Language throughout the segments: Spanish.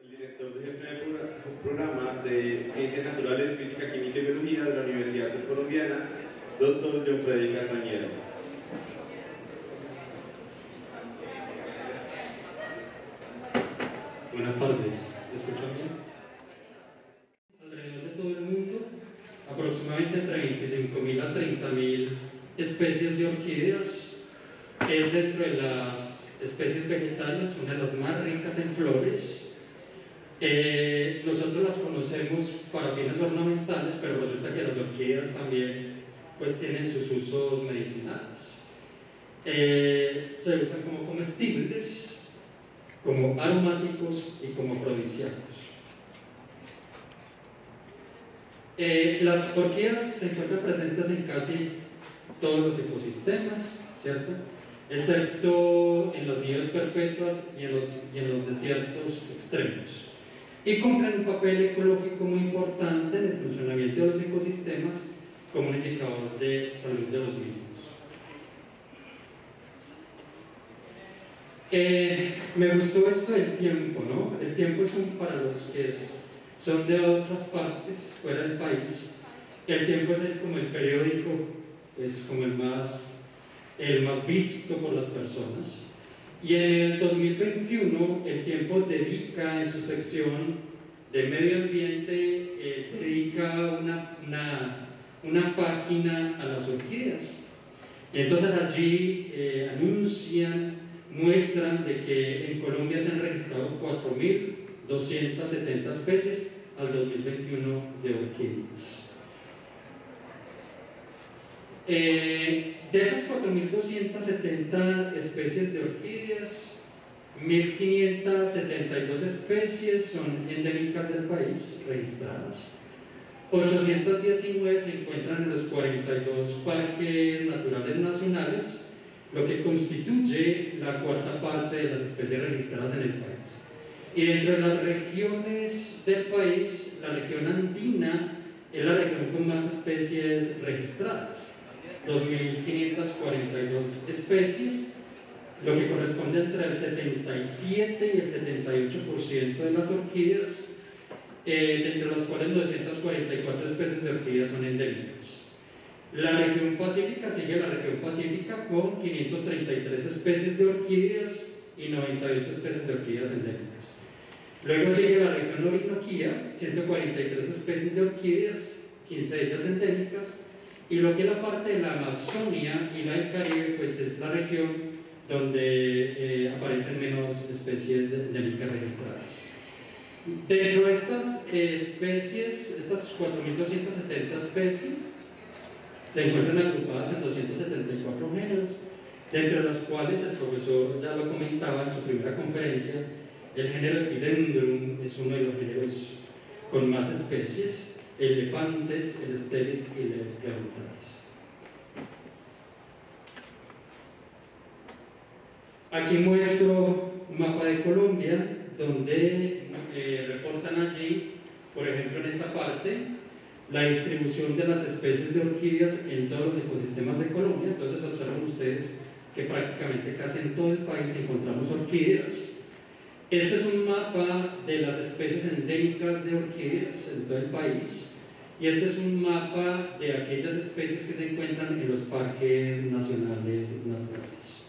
el director jefe del programa de Ciencias Naturales, Física, Química y Biología de la Universidad Surcolombiana, Dr. John Freddy Castañeda. Buenas tardes, ¿me escuchan bien? Alrededor de todo el mundo, aproximadamente entre 25.000 a 30.000 especies de orquídeas. Es dentro de las especies vegetales una de las más ricas en flores. Nosotros las conocemos para fines ornamentales, pero resulta que las orquídeas también pues tienen sus usos medicinales. Se usan como comestibles, como aromáticos y como afrodisíacos. Las orquídeas se encuentran presentes en casi todos los ecosistemas, ¿cierto? Excepto en las nieves perpetuas y en los desiertos extremos. Y cumplen un papel ecológico muy importante en el funcionamiento de los ecosistemas como un indicador de salud de los mismos. Me gustó esto del tiempo, ¿no? El tiempo es para los que son de otras partes, fuera del país. El tiempo es como el periódico, es como el más visto por las personas. Y en el 2021 el tiempo dedica en su sección de medio ambiente, dedica una página a las orquídeas. Y entonces allí muestran de que en Colombia se han registrado 4.270 especies al 2021 de orquídeas. De esas 4.270 especies de orquídeas, 1.572 especies son endémicas del país, registradas. 819 se encuentran en los 42 parques naturales nacionales, lo que constituye la cuarta parte de las especies registradas en el país. Y dentro de las regiones del país, la región andina es la región con más especies registradas. 2.542 especies, lo que corresponde entre el 77 y el 78% de las orquídeas, entre las cuales 244 especies de orquídeas son endémicas. La región pacífica sigue la región pacífica con 533 especies de orquídeas y 98 especies de orquídeas endémicas. Luego sigue la región Orinoquía, 143 especies de orquídeas, 15 de ellas endémicas. Y lo que es la parte de la Amazonia y la del Caribe, pues es la región donde aparecen menos especies endémicas registradas. Dentro de estas especies, estas 4.270 especies, se encuentran agrupadas en 274 géneros, dentro de las cuales el profesor ya lo comentaba en su primera conferencia. El género Epidendrum es uno de los géneros con más especies, el Lepanthes, el Stelis y el Pleurotales. Aquí muestro un mapa de Colombia donde reportan allí, por ejemplo en esta parte, la distribución de las especies de orquídeas en todos los ecosistemas de Colombia. Entonces observan ustedes que prácticamente casi en todo el país encontramos orquídeas. Este es un mapa de las especies endémicas de orquídeas en todo el país, y este es un mapa de aquellas especies que se encuentran en los parques nacionales naturales.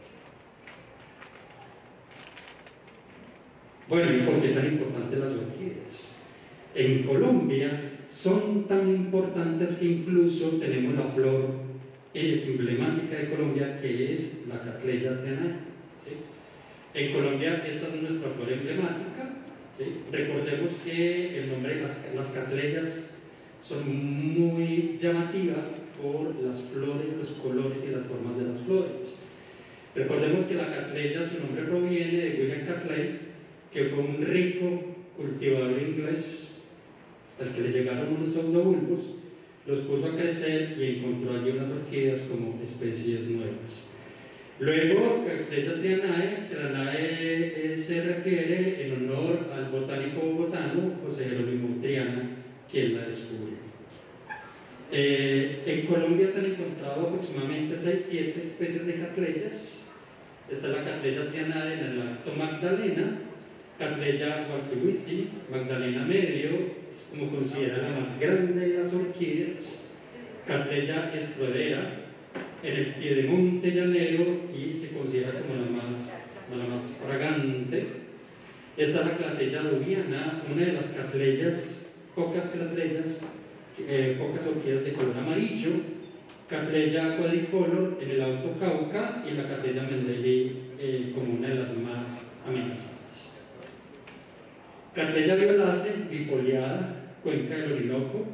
Bueno, ¿y por qué tan importantes las orquídeas? En Colombia son tan importantes que incluso tenemos la flor emblemática de Colombia, que es la Cattleya trianae, ¿sí? En Colombia esta es nuestra flor emblemática, ¿sí? Recordemos que el nombre de las catleyas son muy llamativas por las flores, los colores y las formas de las flores. Recordemos que la Cattleya, su nombre proviene de William Cattleya, que fue un rico cultivador inglés al que le llegaron unos pseudobulbos, los puso a crecer y encontró allí unas orquídeas como especies nuevas. Luego, Cattleya trianae se refiere en honor al botánico bogotano José Jerónimo Triana, quien la descubrió. En Colombia se han encontrado aproximadamente 6-7 especies de Cattleyas. Está la Cattleya trianae en el Alto Magdalena, Cattleya walsiwisi, Magdalena Medio, es como considera la más grande de las orquídeas. Cattleya escudera, en el piedemonte llanero, y se considera como la más fragante. Esta es la Cattleya aluviana, una de las catleyas, pocas orquídeas de color amarillo. Cattleya quadricolor en el Alto Cauca, y la Cattleya mendeli como una de las más amenazadas. Cattleya violacea, bifoliada, cuenca del Orinoco.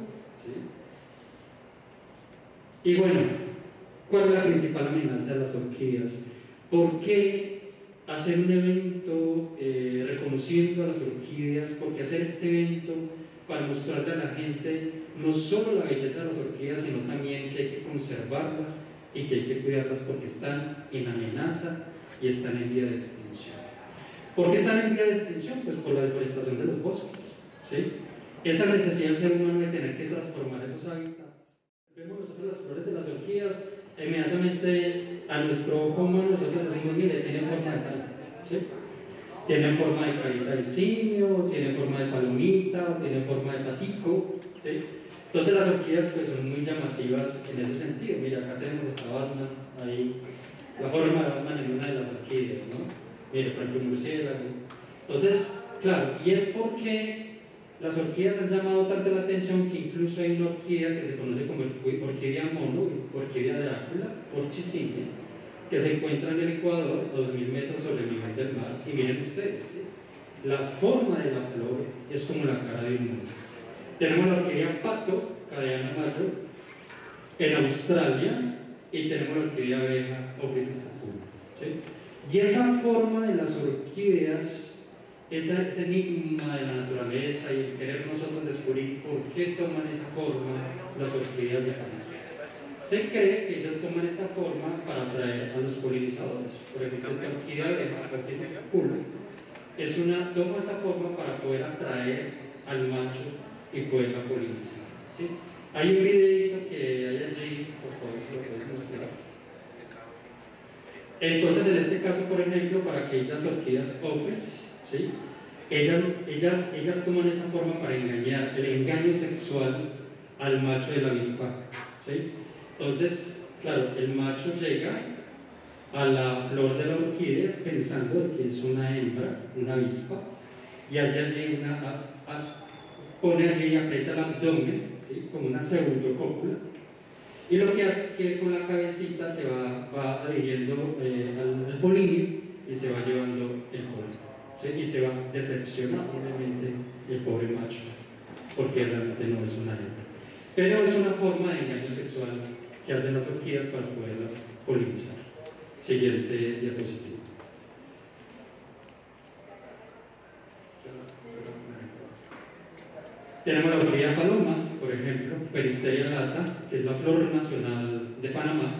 ¿Sí? Y bueno, ¿cuál es la principal amenaza de las orquídeas? ¿Por qué hacer un evento reconociendo a las orquídeas? ¿Por qué hacer este evento para mostrarle a la gente no solo la belleza de las orquídeas, sino también que hay que conservarlas y que hay que cuidarlas porque están en amenaza y están en vía de extinción? ¿Por qué están en vía de extinción? Pues por la deforestación de los bosques, ¿sí? Esa necesidad del ser humano de tener que transformar esos hábitats. Vemos nosotros las flores de las orquídeas, inmediatamente a nuestro ojo humano nosotros decimos, mire, tienen forma de tal, ¿sí? Tienen forma de carita de simio, tienen forma de palomita, o tienen forma de patico, ¿sí? Entonces las orquídeas pues son muy llamativas en ese sentido. Mira, acá tenemos esta Batman, ahí, la forma de Batman en una de las orquídeas, ¿no? Mire, por ejemplo, un murciélago. Entonces, claro, y es porque las orquídeas han llamado tanto la atención que incluso hay una orquídea que se conoce como orquídea mono, orquídea Drácula, Porcicine, que se encuentra en el Ecuador a 2000 metros sobre el nivel del mar. Y miren ustedes, ¿sí? La forma de la flor es como la cara de un mono. Tenemos la orquídea Pato, Cadeana Mayo, en Australia, y tenemos la orquídea abeja, Ophisis purpura, ¿sí? Y esa forma de las orquídeas, ese enigma de la naturaleza y el querer nosotros descubrir por qué toman esa forma las orquídeas de Panamá. Se cree que ellas toman esta forma para atraer a los polinizadores. Por ejemplo, esta orquídea abeja, Ophisis purpura, toma esa forma para poder atraer al macho y poderla polinizar, ¿sí? Hay un videito que hay allí, por favor, si lo puedes mostrar. Entonces, en este caso, por ejemplo, para aquellas orquídeas Ophrys, ¿sí? ellas toman esa forma para engañar, el engaño sexual al macho de la avispa, ¿sí? Entonces, claro, el macho llega a la flor de la orquídea pensando que es una hembra, una avispa, y allí pone allí y aprieta el abdomen, ¿sí? Como una pseudocópula. Y lo que hace es que con la cabecita se va adhiriendo al polinio y se va llevando el polen, ¿sí? Y se va decepcionando obviamente el pobre macho, porque realmente no es una hembra. Pero es una forma de engaño sexual que hacen las orquídeas para poderlas polinizar. Siguiente diapositiva. Tenemos la orquídea paloma, por ejemplo, Peristeria lata, que es la flor nacional de Panamá.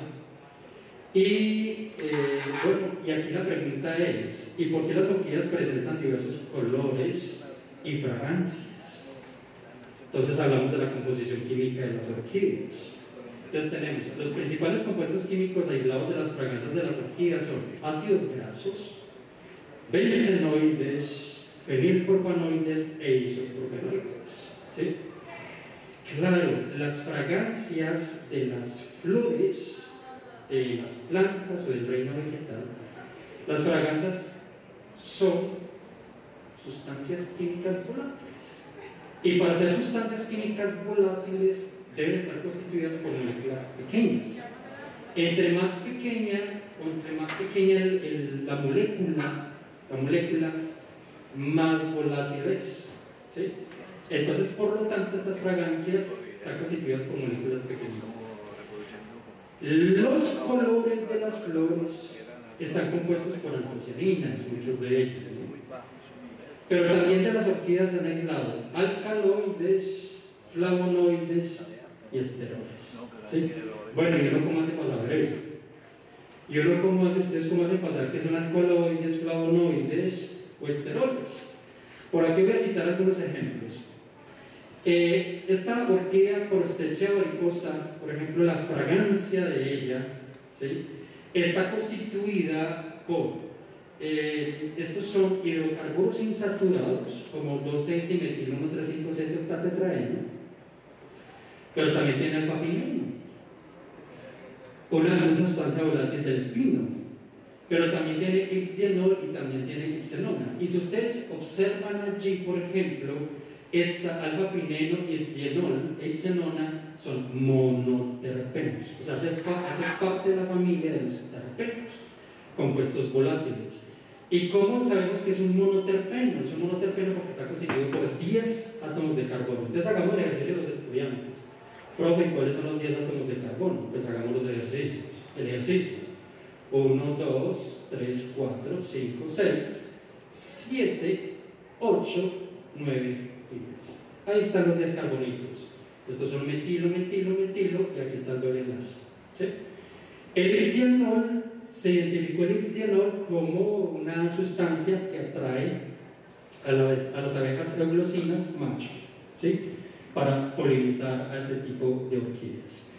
Y y aquí la pregunta es, ¿y por qué las orquídeas presentan diversos colores y fragancias? Entonces hablamos de la composición química de las orquídeas. Entonces tenemos los principales compuestos químicos aislados de las fragancias de las orquídeas son ácidos grasos, bencenoides, fenilpropanoides e isopropanoides, ¿sí? Claro, las fragancias de las flores, de las plantas o del reino vegetal, las fragancias son sustancias químicas volátiles. Y para ser sustancias químicas volátiles deben estar constituidas por moléculas pequeñas. Entre más pequeña la molécula, más volátil es, ¿sí? Entonces, por lo tanto, estas fragancias están constituidas por moléculas pequeñitas. Los colores de las flores están compuestos por antocianinas, muchos de ellos, ¿no? Pero también de las orquídeas se han aislado alcaloides, flavonoides y esteroles, ¿sí? Bueno, ¿y uno cómo hace para saber eso? ¿Y uno cómo hace, ustedes cómo hacen para saber que son alcaloides, flavonoides o esteroles? Por aquí voy a citar algunos ejemplos. Esta orquídea Prostechia varicosa, por ejemplo, la fragancia de ella, ¿sí? Está constituida por estos son hidrocarburos insaturados, como 2,6-dimetil-1,3,5-7-octatetraeno, pero también tiene alfa-pineno, una sustancia volátil del pino, pero también tiene ipsdienol y también tiene ipsenona. Y si ustedes observan allí, por ejemplo, esta alfa-pineno y ipsdienol e ipsenona son monoterpenos, o sea, hace parte de la familia de los terpenos, compuestos volátiles. ¿Y cómo sabemos que es un monoterpeno? Es un monoterpeno porque está constituido por 10 átomos de carbono. Entonces hagamos el ejercicio de los estudiantes. Profe, ¿cuáles son los 10 átomos de carbono? Pues hagamos los ejercicios. El ejercicio: 1, 2, 3, 4, 5, 6, 7, 8, 9 y 10. Ahí están los 10 carbonitos. Estos son metilo, metilo, metilo, y aquí está el doble enlace. ¿Sí? El ipsdienol, se identificó el ipsdienol como una sustancia que atrae a las abejas eulocinas macho, ¿sí?, para polinizar a este tipo de orquídeas.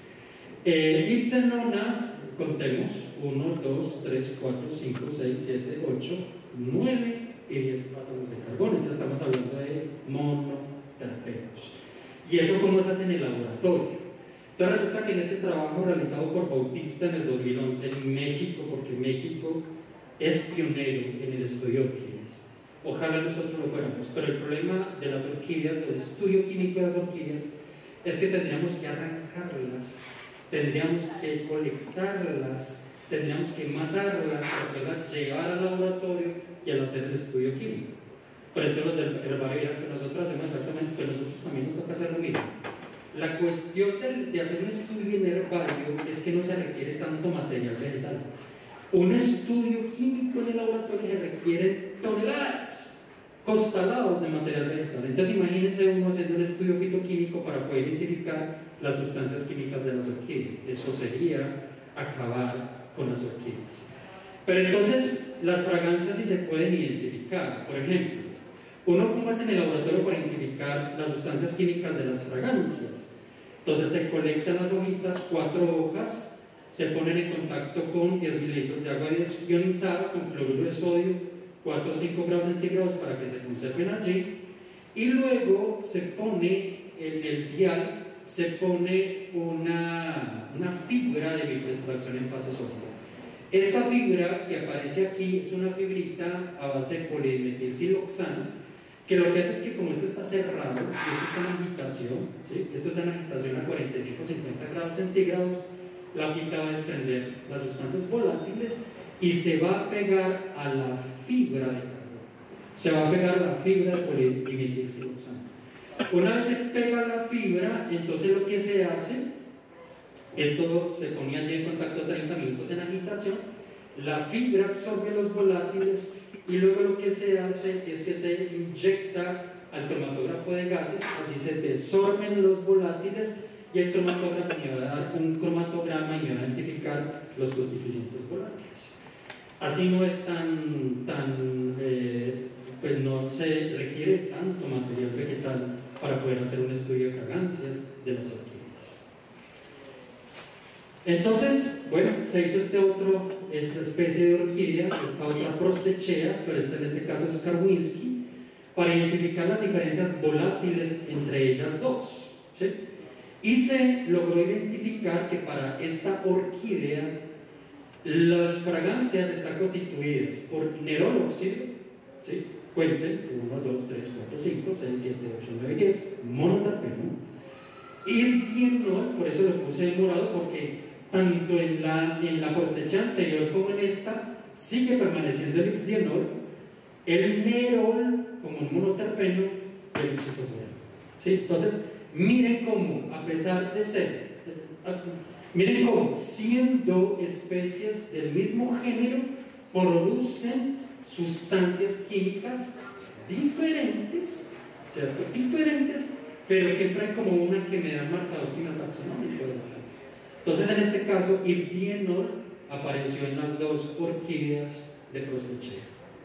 Ipsenona, contemos: 1, 2, 3, 4, 5, 6, 7, 8, 9 y 10 átomos de carbono. Entonces estamos hablando de monoterpenos. ¿Y eso cómo se hace en el laboratorio? Entonces resulta que en este trabajo realizado por Bautista en el 2011 en México, porque México es pionero en el estudio de orquídeas, ojalá nosotros lo fuéramos, pero el problema de las orquídeas, del estudio químico de las orquídeas, es que tendríamos que arrancarlas, tendríamos que colectarlas, tendríamos que matarlas para poderlas llevar al laboratorio y al hacer el estudio químico. Pero entonces los del herbario dirán que nosotros hacemos exactamente, que nosotros también nos toca hacer lo mismo. La cuestión de hacer un estudio en herbario es que no se requiere tanto material vegetal. Un estudio químico en el laboratorio se requiere toneladas, costalados de material vegetal. Entonces imagínense uno haciendo un estudio fitoquímico para poder identificar las sustancias químicas de las orquídeas. Eso sería acabar con las orquídeas. Pero entonces las fragancias sí se pueden identificar. Por ejemplo, uno cómo hace en el laboratorio para identificar las sustancias químicas de las fragancias. Entonces se colectan las hojitas, 4 hojas, se ponen en contacto con 10 mililitros de agua ionizada con cloruro de sodio, 4 o 5 grados centígrados para que se conserven allí, y luego se pone en el vial, se pone una fibra de microextracción en fase sólida. Esta fibra que aparece aquí es una fibrita a base de polimetilsiloxano, que lo que hace es que como esto está cerrado, y esto está en agitación, ¿sí?, esto está en agitación a 45-50 grados centígrados, la hojita va a desprender las sustancias volátiles y se va a pegar a la fibra de carbono, se va a pegar a la fibra de polimetilsiloxano. Una vez se pega la fibra, entonces lo que se hace, esto se ponía allí en contacto 30 minutos en agitación, la fibra absorbe los volátiles y luego lo que se hace es que se inyecta al cromatógrafo de gases, allí se desorben los volátiles y el cromatógrafo me va a dar un cromatograma y me va a identificar los constituyentes volátiles. Así no es pues no se requiere tanto material vegetal para poder hacer un estudio de fragancias de las orquídeas. Entonces, bueno, se hizo esta especie de orquídea, esta otra Prostechea, pero esta en este caso es Karwinski, para identificar las diferencias volátiles entre ellas dos, ¿sí? Y se logró identificar que para esta orquídea las fragancias están constituidas por nerolóxido, ¿sí?, cuenten, 1, 2, 3, 4, 5, 6, 7, 8, 9, 10, monoterpeno, ipsdienol, por eso lo puse en morado, porque tanto en la Prostechea anterior como en esta sigue permaneciendo el ipsdienol, el nerol como un monoterpeno y el ipsisomero, ¿sí? Entonces miren cómo, a pesar de ser, miren cómo siendo especies del mismo género producen sustancias químicas diferentes, ¿cierto? Diferentes, pero siempre hay como una que me da marcador quimiotaxonómico de la planta. Entonces en este caso ipsdienol apareció en las dos orquídeas de Prostechea.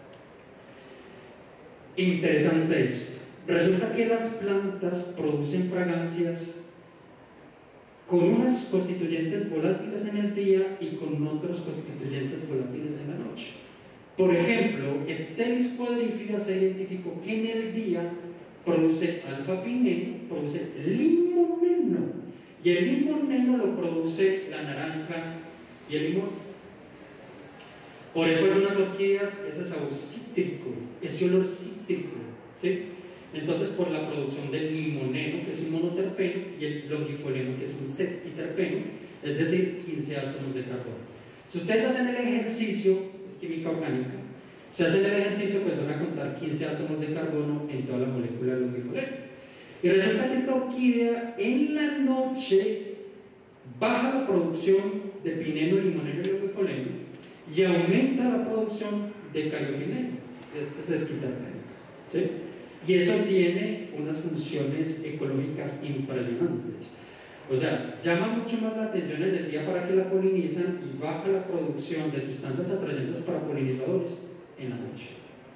Interesante esto. Resulta que las plantas producen fragancias con unas constituyentes volátiles en el día y con otros constituyentes volátiles en la noche. Por ejemplo, Stelis quadrifida se identificó que en el día produce alfa-pineno, produce limoneno, y el limoneno lo produce la naranja y el limón. Por eso algunas orquídeas, ese sabor cítrico, ese olor cítrico, ¿sí? Entonces, por la producción del limoneno, que es un monoterpeno, y el longifoleno, que es un sesquiterpeno, es decir, 15 átomos de carbono. Si ustedes hacen el ejercicio, es química orgánica, si hacen el ejercicio, pues van a contar 15 átomos de carbono en toda la molécula del longifoleno. Y resulta que esta orquídea en la noche baja la producción de pineno, limoneno y longifoleno y aumenta la producción de cariofineno, este sesquiterpeno, ¿sí? Y eso tiene unas funciones ecológicas impresionantes. O sea, llama mucho más la atención en el día para que la polinizan y baja la producción de sustancias atrayentes para polinizadores en la noche.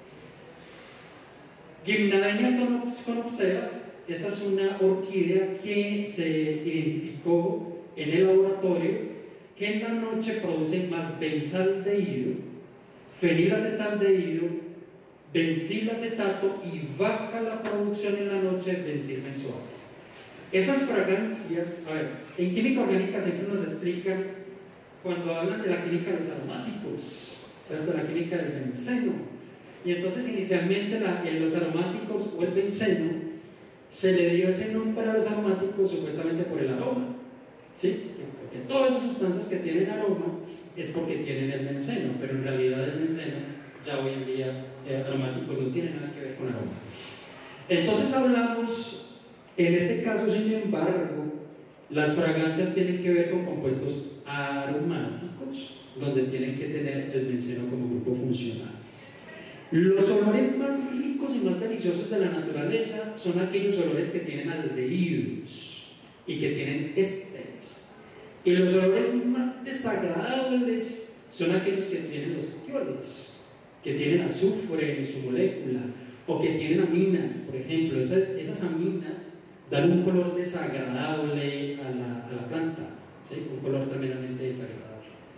Gymnadenia conopsea, esta es una orquídea que se identificó en el laboratorio que en la noche produce más benzaldehído, fenilacetaldehído, benzilacetato y baja la producción en la noche de benzilbenzoato. Esas fragancias, a ver, en química orgánica siempre nos explican cuando hablan de la química de los aromáticos, ¿cierto? La química del benceno. Y entonces inicialmente los aromáticos o el benceno se le dio ese nombre a los aromáticos supuestamente por el aroma, ¿sí? Porque todas esas sustancias que tienen aroma es porque tienen el benceno, pero en realidad el benceno ya hoy en día aromáticos no tienen nada que ver con aroma. Entonces hablamos, en este caso sin embargo, las fragancias tienen que ver con compuestos aromáticos, donde tienen que tener el benceno como grupo funcional. Los olores más ricos y más deliciosos de la naturaleza son aquellos olores que tienen aldehídos y que tienen ésteres. Y los olores más desagradables son aquellos que tienen los tioles, que tienen azufre en su molécula o que tienen aminas, por ejemplo. Esas aminas dan un color desagradable a la planta, ¿sí? Un color tremendamente desagradable.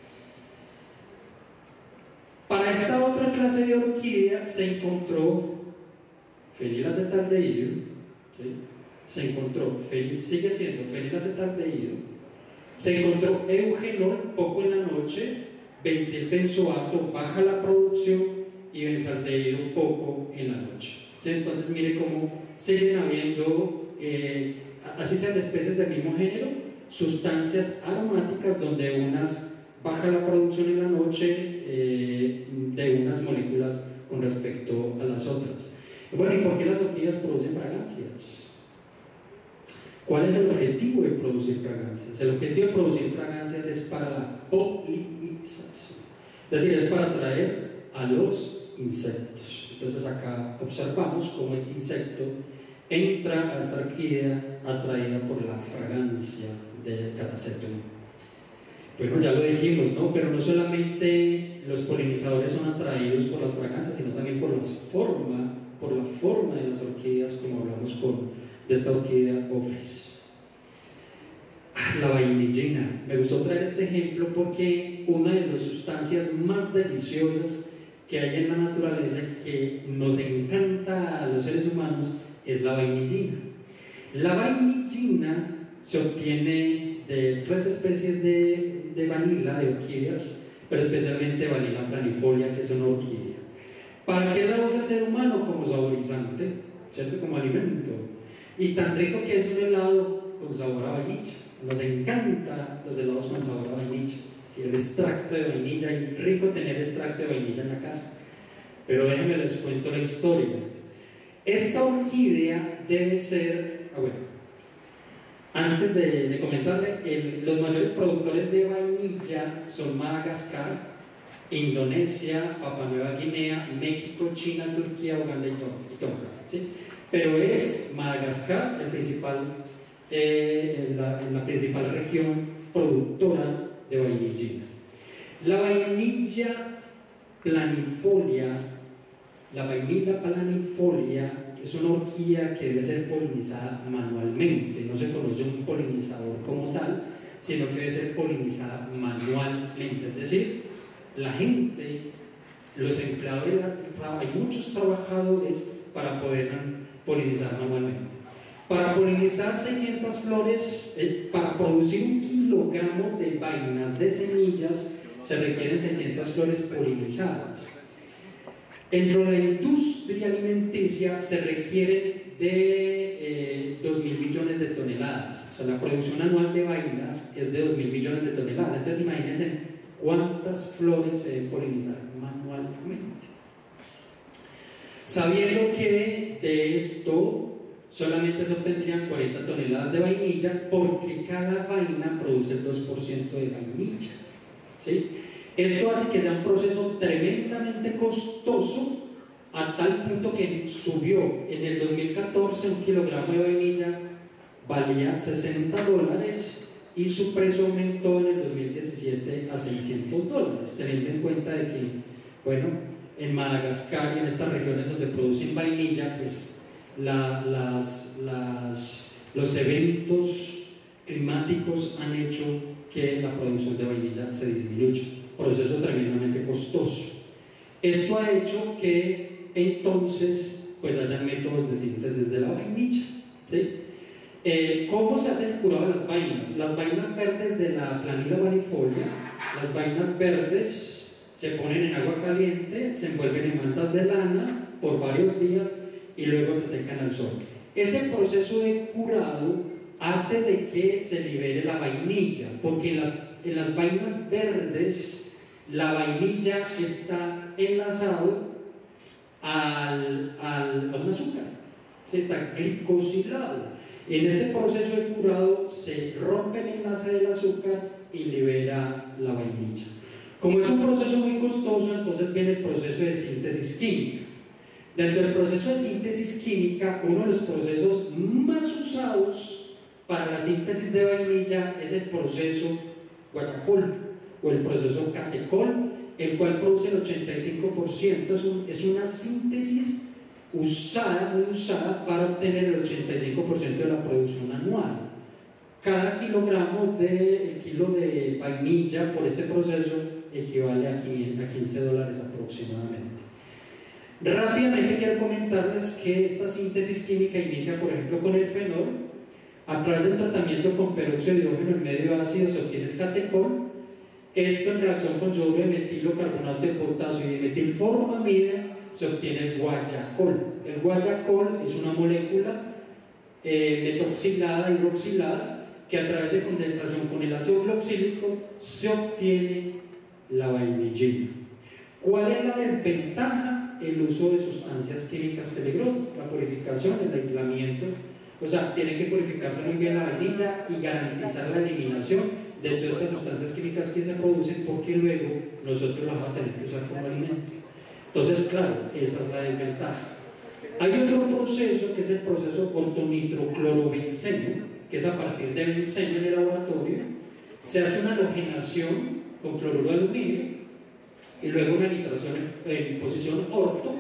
Para esta otra clase de orquídea se encontró fenilacetaldehído, ¿sí? Se encontró, sigue siendo fenilacetaldehído, se encontró eugenol poco en la noche, benzilbenzoato baja la producción y benzaldehído poco en la noche, ¿sí? Entonces mire cómo siguen habiendo, así sean especies del mismo género, sustancias aromáticas donde unas baja la producción en la noche de unas moléculas con respecto a las otras. Bueno, ¿y por qué las orquídeas producen fragancias? ¿Cuál es el objetivo de producir fragancias? El objetivo de producir fragancias es para la polinización, es decir, es para atraer a los insectos. Entonces acá observamos cómo este insecto entra a esta orquídea atraída por la fragancia del Catasetum. Bueno, ya lo dijimos, ¿no? Pero no solamente los polinizadores son atraídos por las fragancias, sino también por la forma de las orquídeas, como hablamos de esta orquídea Ophrys. La vainillina. Me gustó traer este ejemplo porque una de las sustancias más deliciosas que hay en la naturaleza y que nos encanta a los seres humanos es la vainillina. La vainillina se obtiene de 3 especies de vanila, de orquídeas, pero especialmente Valina planifolia, que es una orquídea. ¿Para qué la usa el ser humano? Como saborizante, ¿cierto? Como alimento. Y tan rico que es un helado con sabor a vainilla. Nos encanta los helados con sabor a vainilla. Y el extracto de vainilla, y rico tener extracto de vainilla en la casa. Pero déjenme les cuento la historia. Esta orquídea debe ser, antes de comentarle, los mayores productores de vainilla son Madagascar, Indonesia, Papua Nueva Guinea, México, China, Turquía, Uganda y Tonga, ¿sí? Pero es Madagascar la principal región productora de vainillina. La vainilla planifolia, es una orquídea que debe ser polinizada manualmente. No se conoce un polinizador como tal, sino que debe ser polinizada manualmente. Es decir, la gente los empleadores, hay muchos trabajadores para poder polinizar manualmente. Para polinizar 600 flores, para producir 1 kilogramo de vainas de semillas, se requieren 600 flores polinizadas. Dentro de la industria alimenticia se requieren de 2.000 millones de toneladas. O sea, la producción anual de vainas es de 2.000 millones de toneladas. Entonces imagínense cuántas flores se deben polinizar manualmente. Sabiendo que de esto solamente se obtendrían 40 toneladas de vainilla, porque cada vaina produce el 2% de vainilla, ¿sí? Esto hace que sea un proceso tremendamente costoso, a tal punto que subió. En el 2014 1 kilogramo de vainilla valía $60 y su precio aumentó en el 2017 a $600, teniendo en cuenta de que, bueno, en Madagascar y en estas regiones donde producen vainilla, pues los eventos climáticos han hecho que la producción de vainilla se disminuya, proceso tremendamente costoso. Esto ha hecho que entonces pues hayan métodos de síntesis de la vainilla, ¿sí? ¿Cómo se hace el curado de las vainas? Las vainas verdes de la Planilla varifolia, las vainas verdes se ponen en agua caliente, se envuelven en mantas de lana por varios días y luego se secan al sol. Ese proceso de curado hace de que se libere la vainilla, porque en las vainas verdes la vainilla está enlazado a un azúcar, ¿sí? Está glicosilado. En este proceso de curado se rompe el enlace del azúcar y libera la vainilla. Como es un proceso muy costoso, entonces viene el proceso de síntesis química. Dentro del proceso de síntesis química, uno de los procesos más usados para la síntesis de vainilla es el proceso Guayacol o el proceso Catecol, el cual produce el 85%. Es una síntesis muy usada para obtener el 85% de la producción anual. Cada kilogramo el kilo de vainilla por este proceso equivale a $15 aproximadamente. Rápidamente quiero comentarles que esta síntesis química inicia, por ejemplo, con el fenol. A través del tratamiento con peróxido de hidrógeno en medio ácido se obtiene el catecol. Esto en reacción con yoduro de metilo, carbonato de potasio y de metilformamida se obtiene el guayacol. El guayacol es una molécula metoxilada, hidroxilada, que a través de condensación con el ácido gloxílico se obtiene la vainillina. ¿Cuál es la desventaja? El uso de sustancias químicas peligrosas, la purificación, el aislamiento. O sea, tiene que purificarse muy bien la vainilla y garantizar la eliminación de todas estas sustancias químicas que se producen, porque luego nosotros las vamos a tener que usar como alimento. Entonces, claro, esa es la desventaja. Hay otro proceso que es el proceso ortonitroclorobenceno, que es a partir de benceno en el laboratorio. Se hace una halogenación con cloruro de aluminio y luego una nitración en posición orto,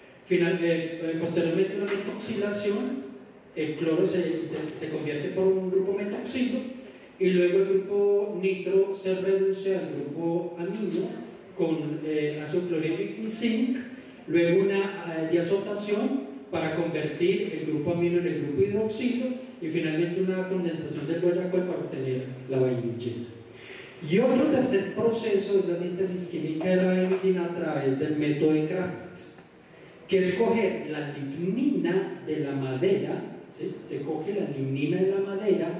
posteriormente una metoxilación. El cloro se convierte por un grupo metoxilo y luego el grupo nitro se reduce al grupo amino con ácido clorhídrico y zinc, luego una diazotación para convertir el grupo amino en el grupo hidroxilo y finalmente una condensación del guayacol para obtener la vainillina. Y otro tercer proceso es la síntesis química de la vainillina a través del método de Kraft, que es coger la lignina de la madera, ¿sí? Se coge la lignina de la madera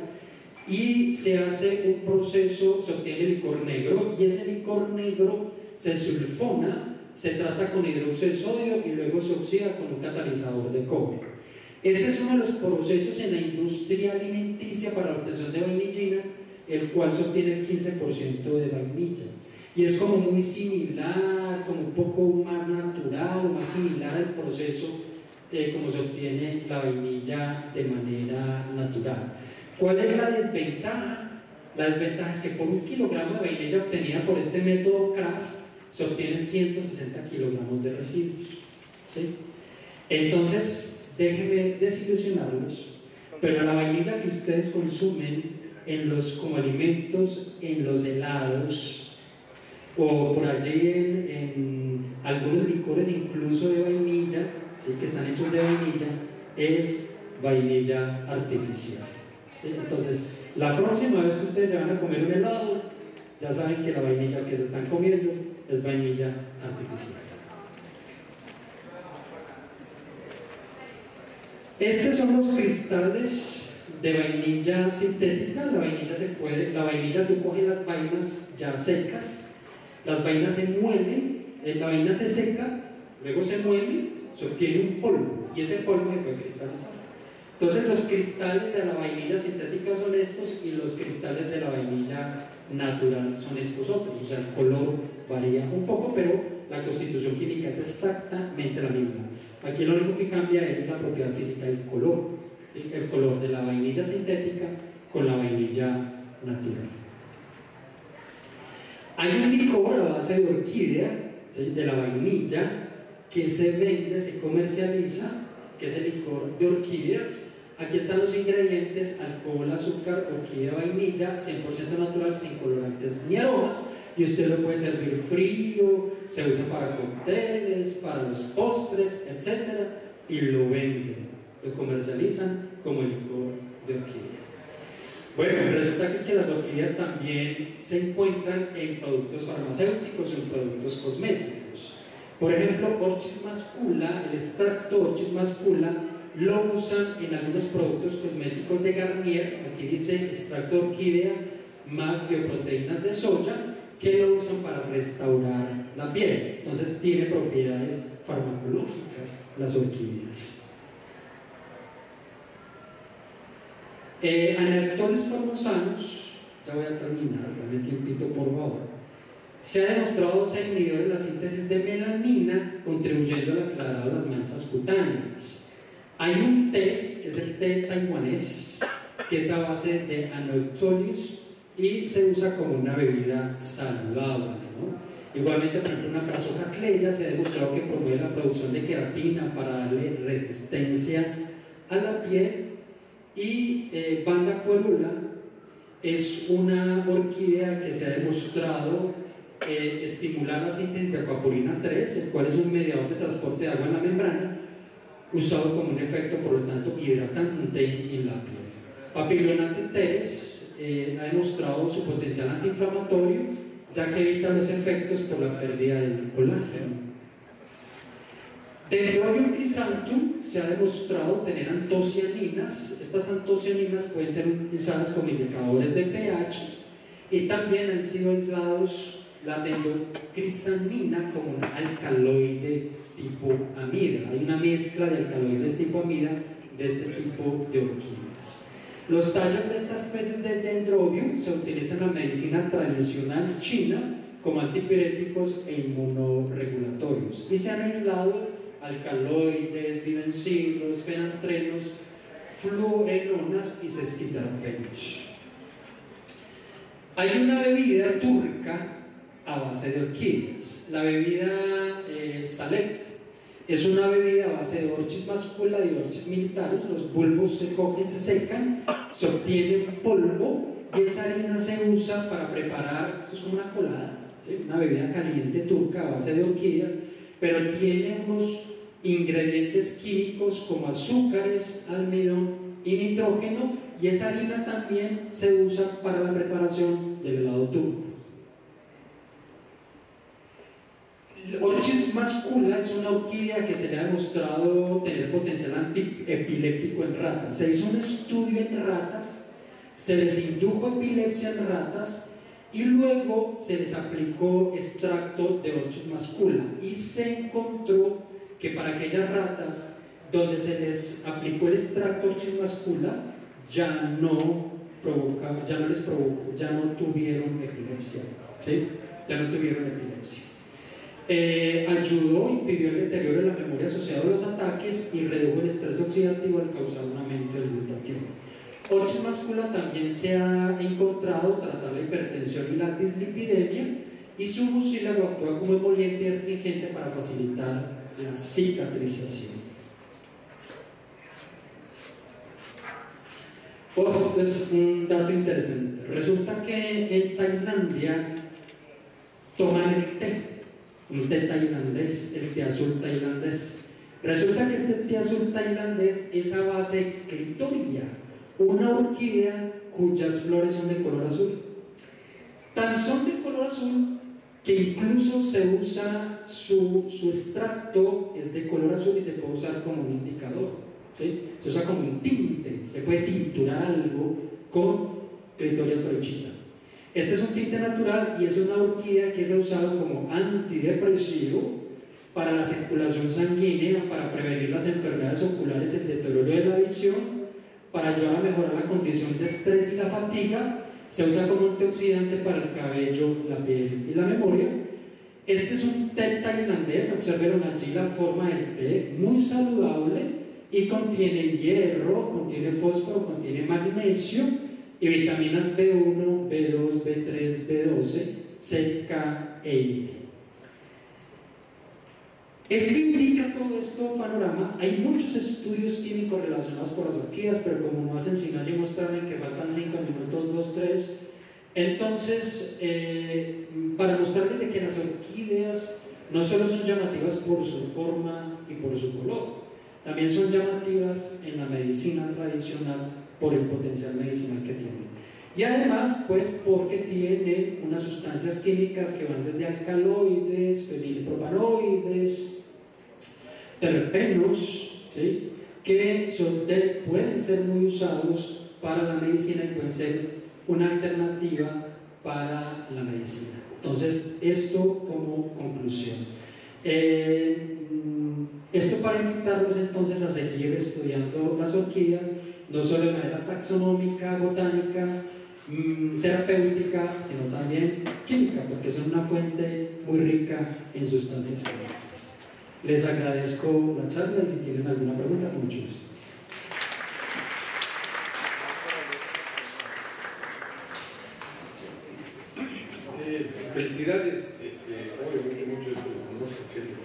y se hace un proceso, se obtiene licor negro y ese licor negro se sulfona, se trata con hidróxido de sodio y luego se oxida con un catalizador de cobre. Este es uno de los procesos en la industria alimenticia para la obtención de vainillina, el cual se obtiene el 15% de vainilla. Y es como muy similar, como un poco más natural, o más similar al proceso como se obtiene la vainilla de manera natural. ¿Cuál es la desventaja? La desventaja es que por 1 kilogramo de vainilla obtenida por este método Kraft se obtienen 160 kilogramos de residuos, ¿sí? Entonces, déjenme desilusionarlos, pero la vainilla que ustedes consumen como alimentos, en los helados o por allí algunos licores incluso de vainilla, ¿sí? Que están hechos de vainilla, es vainilla artificial, ¿sí? Entonces, la próxima vez que ustedes se van a comer un helado, ya saben que la vainilla que se están comiendo es vainilla artificial. Estos son los cristales de vainilla sintética. La vainilla tú coges las vainas ya secas, las vainas se muelen, la vaina se seca, luego se muele, se obtiene un polvo y ese polvo se puede cristalizar. Entonces los cristales de la vainilla sintética son estos y los cristales de la vainilla natural son estos otros, o sea, el color varía un poco, pero la constitución química es exactamente la misma. Aquí lo único que cambia es la propiedad física del color, ¿sí? El color de la vainilla sintética con la vainilla natural. Hay un licor a base de orquídea, ¿sí? De la vainilla, que se vende, se comercializa, que es el licor de orquídeas. Aquí están los ingredientes: alcohol, azúcar, orquídea, vainilla, 100% natural, sin colorantes ni aromas, y usted lo puede servir frío, se usa para cócteles, para los postres, etc. y lo venden, lo comercializan como licor de orquídea. Bueno, resulta que es que las orquídeas también se encuentran en productos farmacéuticos o en productos cosméticos. Por ejemplo, Orchis mascula, el extracto Orchis mascula lo usan en algunos productos cosméticos de Garnier. Aquí dice extracto de orquídea más bioproteínas de soya, que lo usan para restaurar la piel. Entonces tiene propiedades farmacológicas las orquídeas. Anactolis formosanus, ya voy a terminar, dame tiempito por favor. Se ha demostrado ser inhibidor en la síntesis de melanina, contribuyendo al aclarado de las manchas cutáneas. Hay un té, que es el té taiwanés, que es a base de Anactolis y se usa como una bebida saludable, ¿no? Igualmente, por ejemplo, una Prazocacleya se ha demostrado que promueve la producción de queratina para darle resistencia a la piel. Y Vanda Quarula es una orquídea que se ha demostrado estimular la síntesis de aquaporina 3, el cual es un mediador de transporte de agua en la membrana, usado como un efecto, por lo tanto, hidratante en la piel. Papilionate teres ha demostrado su potencial antiinflamatorio, ya que evita los efectos por la pérdida del colágeno. Dendrobium chrysanthum se ha demostrado tener antocianinas. Estas antocianinas pueden ser usadas como indicadores de pH, y también han sido aislados la dendrocrisanina como un alcaloide tipo amida. Hay una mezcla de alcaloides tipo amida de este tipo de orquídeas. Los tallos de estas especies de Dendrobium se utilizan en la medicina tradicional china como antipiréticos e inmunorregulatorios, y se han aislado alcaloides, vibencilos, fenantrenos, fluorenonas y sesquiterpenos. Hay una bebida turca a base de orquídeas. La bebida Salep es una bebida a base de Orchis mascula y Orchis militaris. Los bulbos se cogen, se secan, se obtiene un polvo y esa harina se usa para preparar, esto es como una colada, ¿sí? Una bebida caliente turca a base de orquídeas, pero tiene unos ingredientes químicos como azúcares, almidón y nitrógeno, y esa harina también se usa para la preparación del helado turco. Orchis mascula es una orquídea que se le ha demostrado tener potencial antiepiléptico en ratas. Se hizo un estudio en ratas, se les indujo epilepsia en ratas y luego se les aplicó extracto de Orchis mascula, y se encontró que para aquellas ratas donde se les aplicó el extracto Orchis mascula ya no tuvieron epilepsia, ¿sí? Ya no tuvieron epilepsia. Ayudó, impidió el deterioro de la memoria asociado a los ataques y redujo el estrés oxidativo al causar un aumento del glutatión. Orchis mascula también se ha encontrado tratar la hipertensión y la dislipidemia, y su mucílago actúa como emoliente y astringente para facilitar la cicatrización. Esto es un dato interesante. Resulta que en Tailandia toman el té, un té tailandés, el té azul tailandés. Resulta que este té azul tailandés es a base clitoria, una orquídea cuyas flores son de color azul. Tan son de color azul que incluso se usa su extracto, es de color azul y se puede usar como un indicador, ¿sí? Se usa como un tinte, se puede tinturar algo con clitoria trochita. Este es un tinte natural y es una orquídea que se ha usado como antidepresivo para la circulación sanguínea, para prevenir las enfermedades oculares, el deterioro de la visión, para ayudar a mejorar la condición de estrés y la fatiga. Se usa como antioxidante para el cabello, la piel y la memoria. Este es un té tailandés, observen allí la forma del té, muy saludable y contiene hierro, contiene fósforo, contiene magnesio y vitaminas B1, B2, B3, B12, C, K e I. Es que indica todo esto panorama. Hay muchos estudios químicos relacionados con las orquídeas, pero como no hacen sino allí mostrarme que faltan 5 minutos, 2, 3, entonces para mostrarles de que las orquídeas no solo son llamativas por su forma y por su color, también son llamativas en la medicina tradicional por el potencial medicinal que tienen. Y además, pues porque tienen unas sustancias químicas que van desde alcaloides, fenilpropanoides, terpenos, ¿sí? Que pueden ser muy usados para la medicina y pueden ser una alternativa para la medicina. Entonces, esto como conclusión. Esto para invitarlos entonces a seguir estudiando las orquídeas, no solo de manera taxonómica, botánica, terapéutica, sino también química, porque son una fuente muy rica en sustancias químicas. Les agradezco la charla y si tienen alguna pregunta, con mucho gusto. Felicidades, obviamente mucho de esto lo conozco,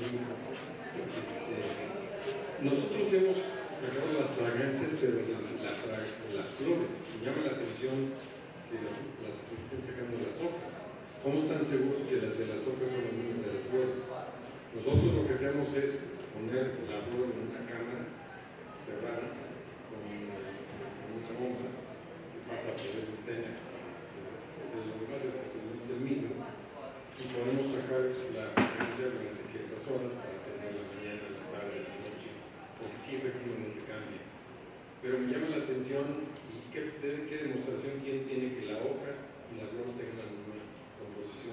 nosotros hemos sacado las fragancias, pero las flores, me llama la atención que las estén sacando las hojas. ¿Cómo están seguros que las de las hojas son las mismas de las flores? Nosotros lo que hacemos es poner la flor en una cámara cerrada con una bomba que pasa por el tenax. Lo que pasa es que es el mismo y podemos sacar la frecuencia durante ciertas horas para tener la mañana, la tarde, la noche, porque sí efectivamente cambia. Pero me llama la atención y qué demostración tiene que la hoja y la flor tengan la misma composición.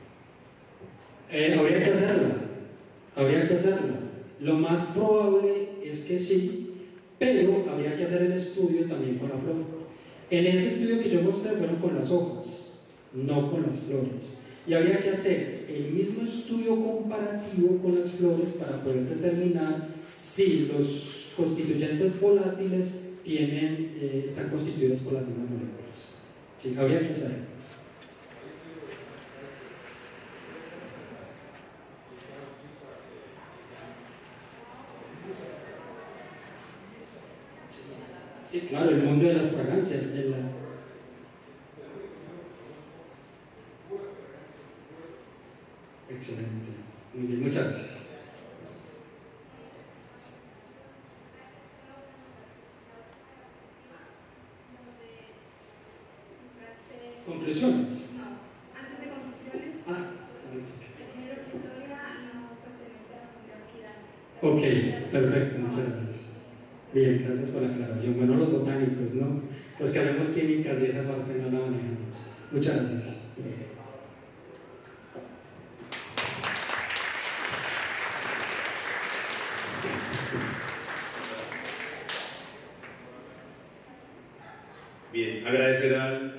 Habría que hacerla. Lo más probable es que sí, pero habría que hacer el estudio también con la flor. En ese estudio que yo mostré fueron con las hojas, no con las flores. Y habría que hacer el mismo estudio comparativo con las flores para poder determinar si los constituyentes volátiles están constituidos por las mismas moléculas. Sí, habría que hacerlo. Sí, claro, el mundo de las fragancias. Excelente. Muy bien, muchas gracias. ¿Conclusiones? No, antes de conclusiones. El género Clitoria no pertenece a la familia Orquídeas. Ok, perfecto, muchas gracias. Bien, gracias por la aclaración. Bueno, los botánicos, ¿no? Los que hacemos químicas y esa parte no la manejamos. Muchas gracias. Bien, agradecer al